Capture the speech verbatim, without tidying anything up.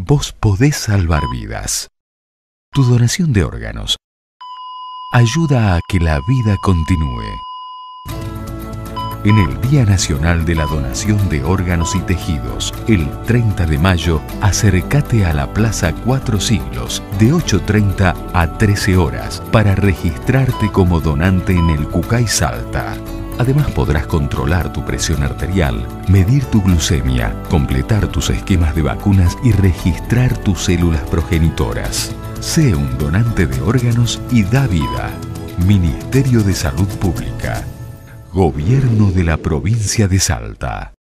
vos podés salvar vidas. Tu donación de órganos ayuda a que la vida continúe. En el Día Nacional de la Donación de Órganos y Tejidos, el treinta de mayo, acércate a la Plaza Cuatro Siglos de ocho treinta a trece horas para registrarte como donante en el Cucay Salta. Además podrás controlar tu presión arterial, medir tu glucemia, completar tus esquemas de vacunas y registrar tus células progenitoras. Sé un donante de órganos y da vida. Ministerio de Salud Pública. Gobierno de la Provincia de Salta.